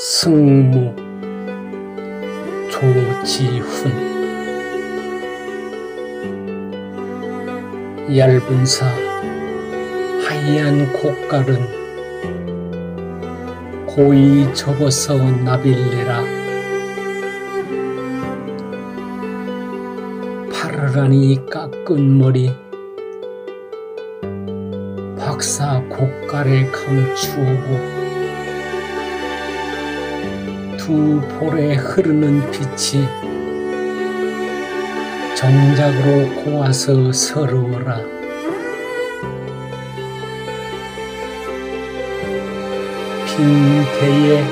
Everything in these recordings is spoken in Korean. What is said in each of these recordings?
승무 조지훈. 얇은 사 하얀 곶갈은 고이 접어서 나빌래라. 파르라니 깎은 머리 박사 곶갈에 감추오고 두 볼에 흐르는 빛이 정작으로 고와서 서러워라. 빈 대에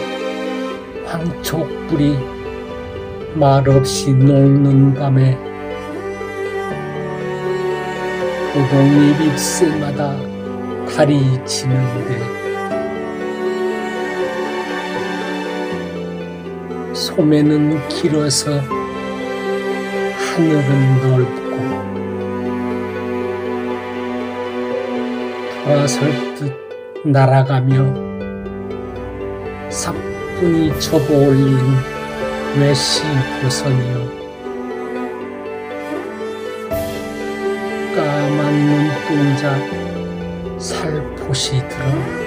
황촉불이 말없이 녹는 밤에 오동잎 잎새마다 달이 지는데 소매는 길어서 하늘은 넓고 돌아설듯 날아가며 사뿐히 접어올린 외시 보선이여. 까만 눈동자 살포시 들어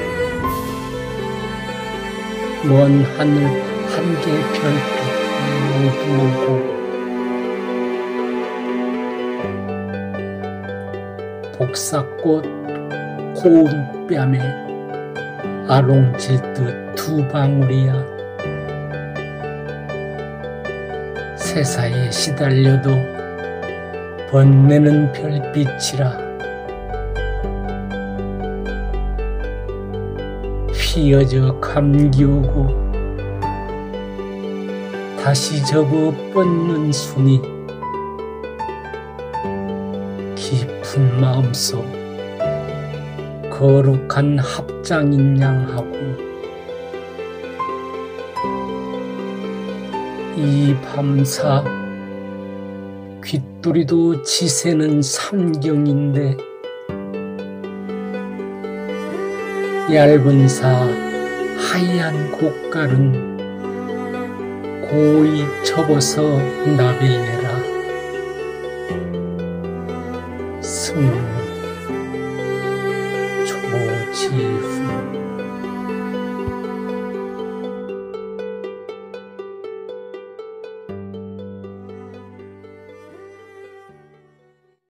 먼 하늘 한개 별빛 모두 오고 복사꽃 고운 뺨에 아롱질듯 두 방울이야. 세사에 시달려도 번뇌는 별빛이라. 휘어져 감기우고 다시 접어 뻗는 순이 깊은 마음속 거룩한 합장인 양하고 이 밤사 귓두리도 지새는 삼경인데 얇은 사 하얀 곶갈은 고이 접어서 나빌래라. 승무 조지훈.